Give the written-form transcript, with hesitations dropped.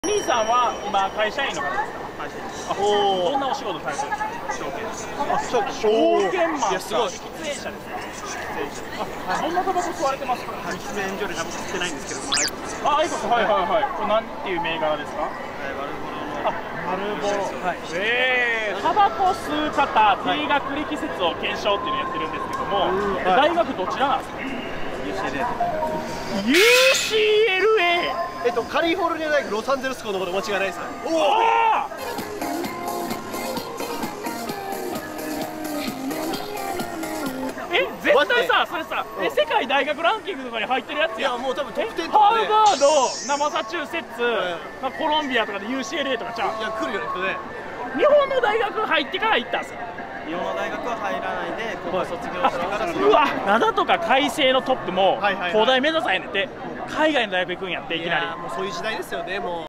兄さんは今会社員の方ですか？会社員です。どんなお仕事されてるんですか？証券マン。すごい。喫煙者ですか？どんなタバコ吸われてますか？ 喫煙所でタバコ吸ってないんですけど、 アイコス、はいはいはい。これなんていう銘柄ですか？ マルボロの。 はい。タバコ吸う方、低学歴説を検証っていうのをやってるんですけども、大学どちらなんですか？ UCLA。 カリフォルニア大学ロサンゼルス校のこと間違いないですか？おお。 絶対さ、それさ、世界大学ランキングとかに入ってるやつや。 いや、もう多分トップ10とハかで。 ーバード、マサチューセッツ、コロンビアとかで UCLA とかちゃう。 いや、来るよね。 日本の大学入ってから行ったんですか？ 日本の大学は入らないで、高校卒業してから。 うわ、灘とか開成のトップもはいはいはい東大目指さへんねんて、海外の大学行くんやって、いきなり。 もうそういう時代ですよね、もう。